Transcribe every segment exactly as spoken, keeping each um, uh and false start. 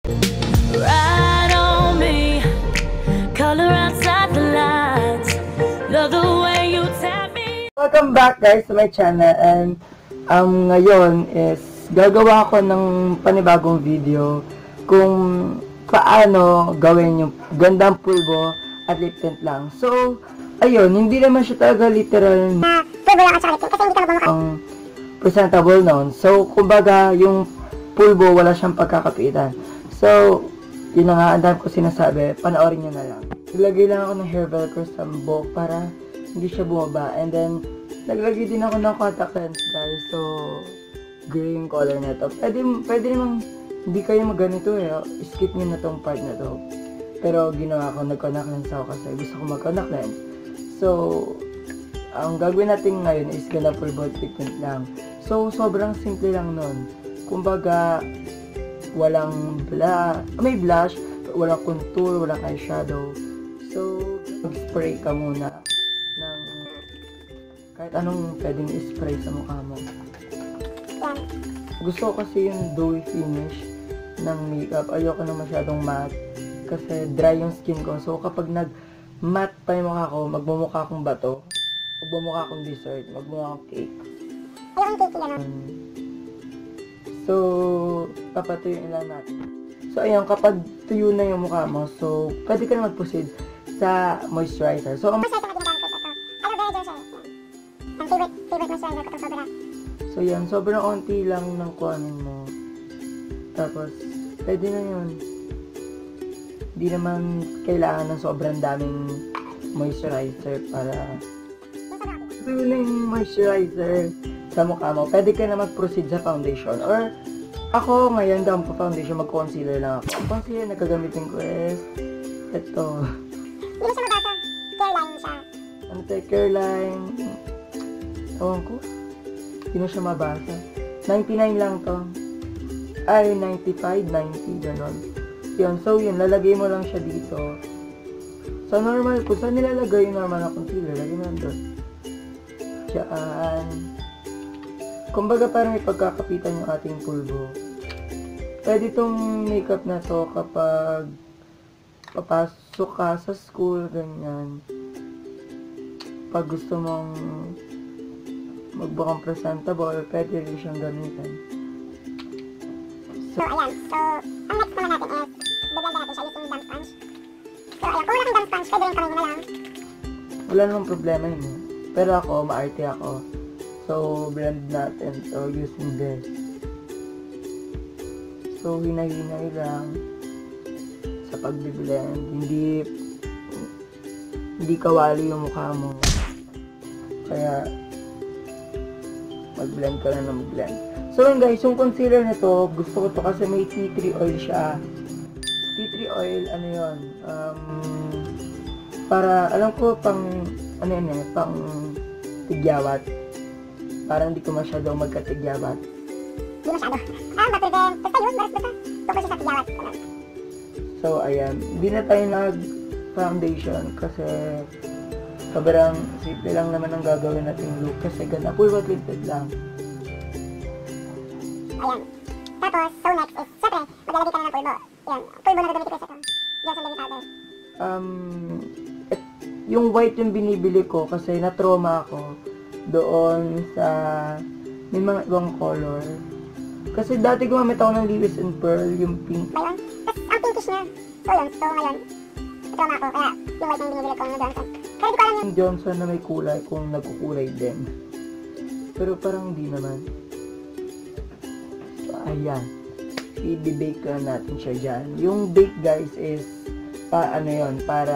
Ride on me, color outside the lines, love the way you tap me. Welcome back guys to my channel, and um, ngayon is gagawa ko ng panibagong video kung paano gawin yung gandang pulbo at lip tint lang. So, ayun, hindi naman siya talaga literal na pulbo lang at saka lip tint kasi hindi ka magmumukha ang presentable noon. So, kumbaga, yung pulbo wala siyang pagkakapitan. So, yun na nga, ang dami ko sinasabi, panoorin nyo na lang. Naglagay lang ako ng hair velcro sa buhok para hindi siya bumaba. And then, naglagay din ako ng contact lens guys. So, gray yung color na to. Pwede, pwede namang hindi kayo magganito eh. Skip nyo na tong part na to. Pero ginawa ko, nag-contact lens ako kasi gusto ko mag-contact lens. So, ang gagawin natin ngayon is gonna pulbo treatment lang. So, sobrang simple lang nun. Kumbaga, walang blush, may blush, walang contour, walang eyeshadow. So, mag-spray ka muna ng kahit anong pwedeng i-spray sa mukha mo. yan. Gusto ko kasi yung dewy finish ng makeup. Ayoko na masyadong matte kasi dry yung skin ko. So, kapag nag-matte pa yung mukha ko, magmumukha akong bato, magmumukha akong dessert, magmumukha akong cake. Ayoko yung cake gano'n. Um, So, papatuyuin lang natin. So, ayun, kapag tuyo na yung mukha mo, so, pwede ka na mag-proceed sa moisturizer. So, ang Moisturizer na ginagamit ko ito. Aloe vera gel siya. Yan. Ang favorite, favorite moisturizer ko itong sobra. so, yan, sobrang onti lang ng kuhanin mo. Tapos, pwede na yun. Hindi naman kailangan ng sobrang daming moisturizer para tuyo na yung moisturizer sa mukha mo, pwede ka na mag-proceed sa foundation. Or, ako ngayon, dahil po foundation, mag-concealer lang ako. Ang concealer na gagamitin ko is, ito. Hindi na siya mabasa. Careline siya. Ano tayo, Careline. Ewan ko. Hindi na siya mabasa. ninety-nine lang to. Ay, ninety-five, ninety, ganon. Yun, so yun, lalagay mo lang siya dito. So, normal, kung saan nilalagay yung normal na concealer, lagay mo lang doon. Diyan. Kumbaga parang ipagkakapitan yung ating pulbo. Pwede itong makeup na to kapag papasok ka sa school, ganyan. Pag gusto mong magbukang presentable, pwede rin siyang gamitin. So, ayan. So, ang next naman natin is, bablanda natin siya using damp sponge. So, ayan. Kung wala kang damp sponge, pwede rin kamay mo na lang. Wala namang problema yun eh. Pero ako, maarte ako. So, blend natin. So, using this. So, hinay-hinay lang sa pag-blend. Hindi hindi kawali yung mukha mo. Kaya, mag-blend ka lang na mag-blend. So, yun guys, yung concealer na to, gusto ko to kasi may tea tree oil siya. Tea tree oil, ano yun? Um, para, alam ko, pang, ano yun eh, pang tigyawat. Para hindi ko masyadong magkatigyabat. Hindi masyado. Ah, ma-prevent. Basta yun, basta basta. Tukol siya sa tigyawat. So, ayan. Hindi na tayo nag-foundation kasi sobrang simple lang naman ang gagawin nating look kasi ganda. Pulbo tinted lang. Ayan. Tapos, so next is, syempre, maglalagay ka na ng pulbo. Yan. Pulbo na gagamitin ko sa ito. Yan sa baby powder. Um, et, yung white yung binibili ko kasi na-trauma ako doon sa may mga ibang color. Kasi dati gumamit ako ng Lewis and Pearl, yung pink. Ba yun? Tapos, ang pinkish niya. So yun, so ngayon, trauma ako. Kaya, yung white na yung binibili ko ng Johnson. Pero di ko alam yung Yung Johnson na may kulay kung nagkukulay din. Pero parang hindi naman. So, ayan. I-bake na natin siya dyan. Yung bake guys is pa ano yun, para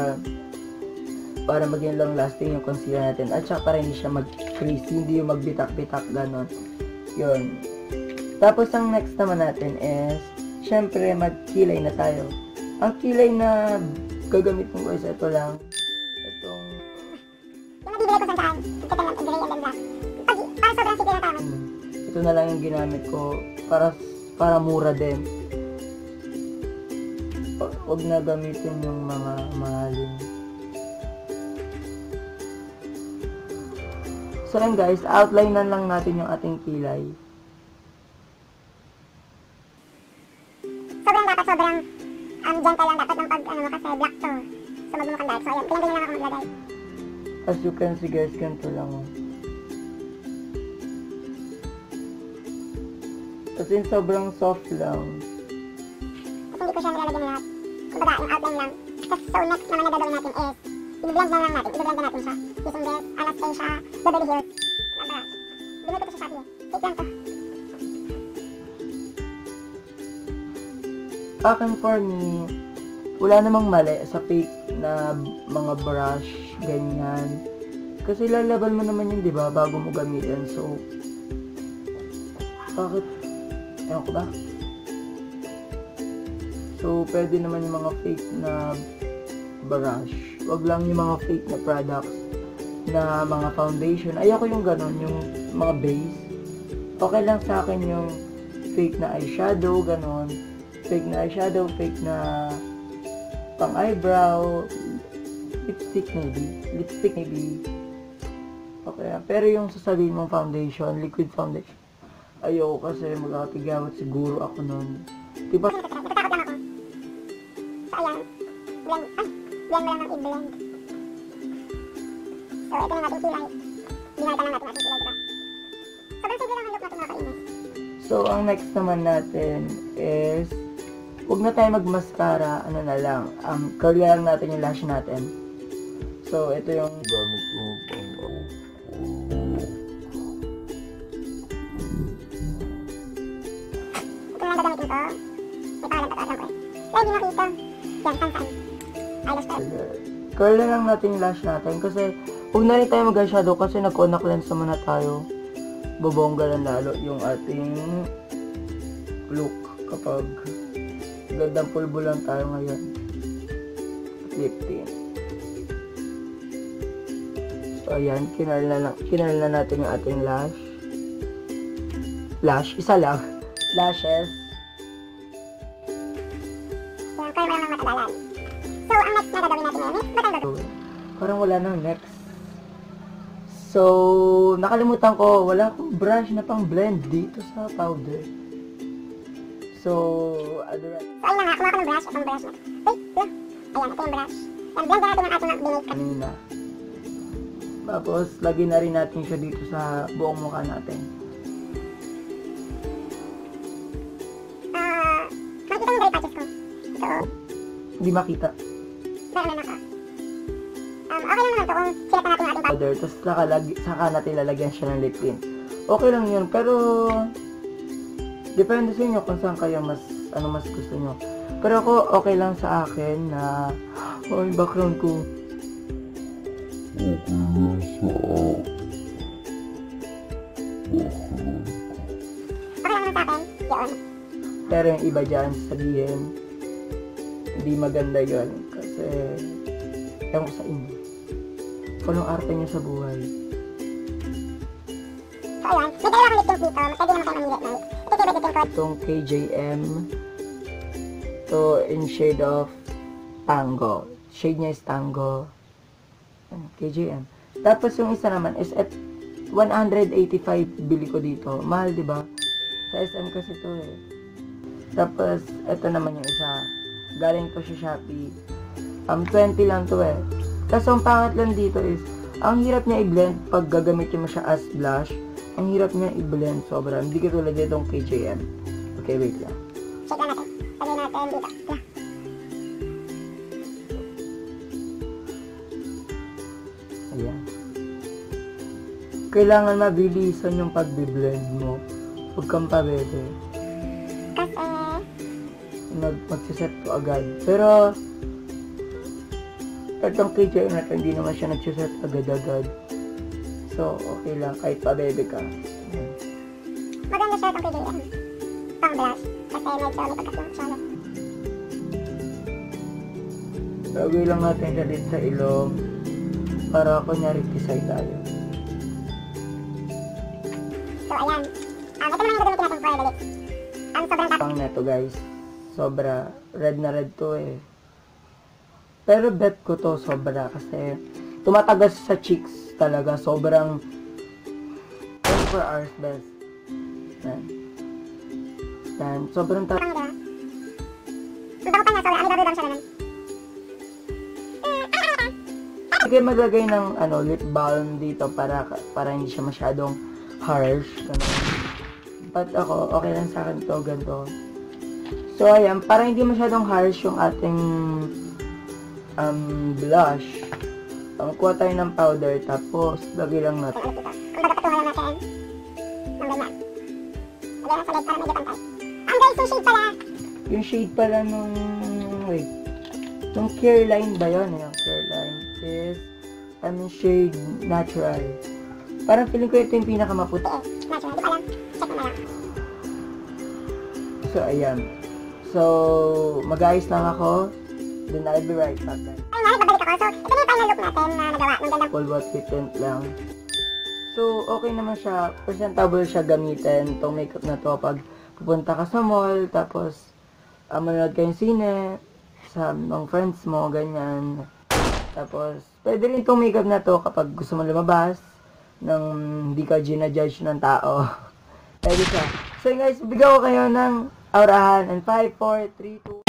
para maging long lasting yung concealer natin at saka para hindi siya mag-crease, hindi yung magbitak-bitak ganon. Yun. Tapos ang next naman natin is syempre magkilay na tayo. Ang kilay na gagamitin ko is ito lang. Itong yung nabibili ko sa saan. Ito lang, gray and then black. Pag, para sobrang sikil na tama. hmm, ito na lang yung ginamit ko para para mura din. Huwag na gamitin yung mga mahalin. So yun guys, outline na lang natin yung ating kilay. Sobrang dapat sobrang um, gentle lang dapat ng pag, ano mo, kasi black to. So, magmumukhang dark. So, ayan, ganyan lang ako maglagay. As you can see guys, ganito lang oh. As in, sobrang soft lang. Kasi hindi ko siya nilalagyan lahat. Kumbaga, yung outline lang. Tapos, so next naman na gagawin natin is, i-blend na lang natin. I-blend na natin siya. Using this, Anastasia, Beverly Hills. Naba, binili ko to sa Shopee eh. Fake lang to. Akin for me, wala namang mali sa fake na mga brush, ganyan. Kasi lalaban mo naman yun, di ba, bago mo gamitin. So, bakit? Ewan ko ba? So, pwede naman yung mga fake na brush. Wag lang yung mga fake na products na mga foundation. Ayoko yung ganun, yung mga base. Okay lang sa akin yung fake na eyeshadow, ganun. Fake na eyeshadow, fake na pang eyebrow, lipstick maybe. Lipstick maybe. Okay, pero yung sasabihin mong foundation, liquid foundation, ayoko kasi magkakatigawat siguro ako nun. Diba? Natatakot lang ako. So, ayan. Blend. Ay, blend mo lang ng i-blend. So, ito na natin kilay. Binalta lang natin natin kilay, diba? Sobrang simple lang ang look natin mga kainis. So, ang next naman natin is, huwag na tayo mag-mascara, ano na lang, um, curl lang natin yung lash natin. So, ito yung gamit ko pang Ito lang gagamitin ko. May pangalan pa to, alam ko eh. Pero hindi makita. Yan, saan saan. Eyelash pearl. curl na lang natin yung lash natin kasi huwag na rin tayo mag-eyeshadow kasi nag-contact lens naman na tayo. Bobongga lang lalo yung ating look kapag gandang pulbo lang tayo ngayon. Lip tint. So ayan, kinarl na, lang, kinarl na natin yung ating lash. Lash, isa lang. Lashes. Yan, curl mo lang ng matagalan. So, ang next na gagawin natin ngayon is, ba't ang gagawin? Parang wala nang next. So, nakalimutan ko, wala akong brush na pang blend dito sa powder. So, ano na? So, ayun na nga, kuha ko ng brush. Itong brush na. Wait, look. Ayan, ito yung brush. Yan, blend na natin yung ating binake. Kanina. Tapos, lagyan na rin natin siya dito sa buong mukha natin. Ah, makikita yung gray patches ko. So, Hindi makita. pero ano na ka. Um, okay lang naman to kung silat na natin yung ating powder. Powder, tapos saka, lag- saka natin lalagyan siya ng lip tint. Okay lang yun, pero depende sa inyo kung saan kayo mas, ano mas gusto nyo. Pero ako, okay lang sa akin na, oh, yung background ko. Okay lang sa Okay lang naman sa akin. Yun. Pero yung iba dyan, sabihin, hindi maganda yun. Kasi, ewan ko sa inyo. Walang arte niya sa buhay. So, ayan. May dalawa akong lip tint dito. Pwede naman kayo mamili, Mike. Ito yung favorite lip tint ko. Itong K J M. To in shade of Tango. Shade niya is Tango. K J M. Tapos yung isa naman is at one eighty-five bili ko dito. Mahal, di ba? Sa S M kasi to eh. Tapos, ito naman yung isa. Galing to sa Shopee. Um, twenty lang to eh. Kaso ang pangit lang dito is, ang hirap niya i-blend pag gagamitin mo siya as blush. Ang hirap niya i-blend sobra. Hindi katulad itong K J M. Okay, wait lang. Check lang natin. Sabihin natin dito. Yeah. Ayan. Kailangan mabilisan yung pag-blend mo. Huwag kang pabebe. Kasi, Mag magsiset to agad. Pero, itong K J M natin, hindi naman siya nagsiset agad-agad. So, okay lang. Kahit pabebe ka. Ayan. maganda siya itong K J M. Pang blush. Kasi medyo may pagkas lang siya. Lagay lang natin siya dito sa ilong. Para kunyari kisay tayo. So, ayan. Um, ito naman yung gagamitin natin for the lips. Um, sobrang tap. Pang neto guys. Sobra. Red na red to eh. Pero bet ko to sobra kasi tumatagas sa cheeks talaga. Sobrang twenty-four hours best. Yan. Yan. Sobrang ta- Parang diba? Ang bago pa niya, so ano daw siya naman. Sige, maglagay ng ano, lip balm dito para para hindi siya masyadong harsh. Ganun. But ako, okay lang sa akin to, ganito. So, ayan, para hindi masyadong harsh yung ating um, blush. Um, kuha tayo ng powder, tapos lagay lang natin. Kung baga patungan lang natin ng ganyan. Lagay lang sa leg para medyo pantay. Ang guys, yung shade pala. Yung shade pala nung, wait, nung Careline ba yun? Yung Careline is, I mean, shade natural. Parang feeling ko ito yung pinakamaputi. Eh, natural. Di pa lang. Check mo na lang. So, ayan. So, mag-ayos lang ako. Then, I'll be right back then. Ayun nga, nagbabalik ako. So, ito na yung final look natin na nagawa. Ng gandang Full body tint lang. So, okay naman siya. Presentable siya gamitin. Itong makeup na to pag pupunta ka sa mall, tapos uh, manonood kayong sine, sa mga friends mo, ganyan. Tapos, pwede rin itong makeup na to kapag gusto mo lumabas, nang hindi ka ginajudge ng tao. Pwede siya. So, guys, bigyan ko kayo ng aurahan. And five, four, three, two...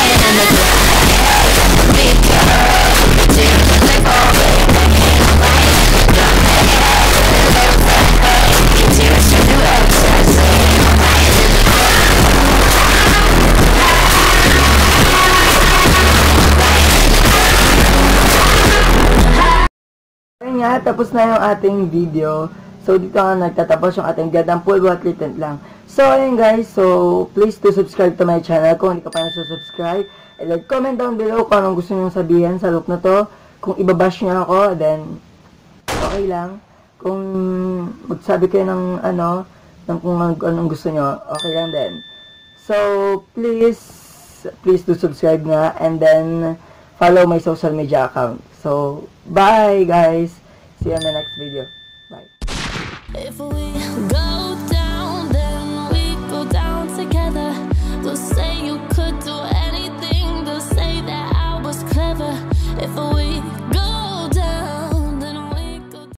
Ayun nga, tapos na yung ating video. So, dito nga nagtatapos yung ating gandang full body tint lang. So, ayun guys. So, please to subscribe to my channel kung hindi ka pa nasa-subscribe. And like, comment down below kung anong gusto nyo sabihin sa look na to. Kung ibabash nyo ako, then, okay lang. Kung magsabi kayo ng ano, ng kung anong gusto nyo, okay lang din. So, please, please do subscribe nga. And then, follow my social media account. So, bye guys! See you in the next video. Bye. If we go